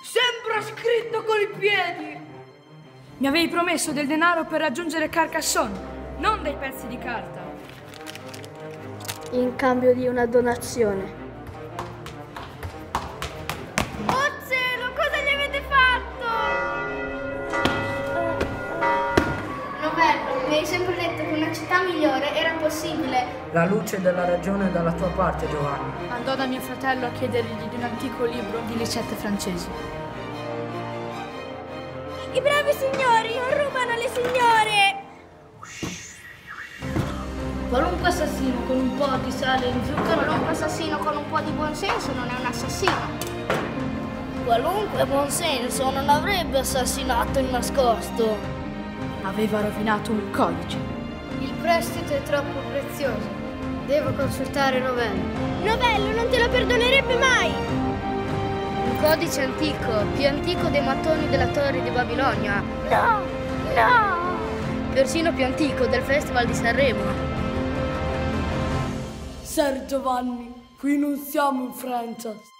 Sembra scritto con i piedi! Mi avevi promesso del denaro per raggiungere Carcassonne, non dei pezzi di carta. In cambio di una donazione. Oh cielo, cosa gli avete fatto? Novello, mi hai sempre detto che una città migliore era possibile. La luce della ragione è dalla tua parte, Giovanni. Andò da mio fratello a chiedergli di un antico libro di ricette francesi. I bravi signori non rubano le signore! Qualunque assassino con un po' di sale in zucchero... Qualunque assassino con un po' di buonsenso non è un assassino. Qualunque buonsenso non avrebbe assassinato in nascosto. Aveva rovinato un codice. Il prestito è troppo prezioso. Devo consultare Novello. Novello non te lo perdonerebbe mai! Un codice antico, più antico dei mattoni della torre di Babilonia. No, no! Persino più antico del Festival di Sanremo. Ser Giovanni, qui non siamo in Francia.